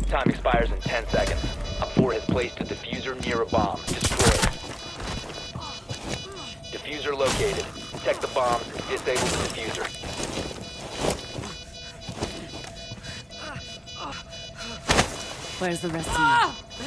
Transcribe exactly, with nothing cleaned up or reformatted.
Time expires in ten seconds. Op four has placed a diffuser near a bomb. Destroy it. Diffuser located. Protect the bombs and disable the diffuser. Where's the rest of you?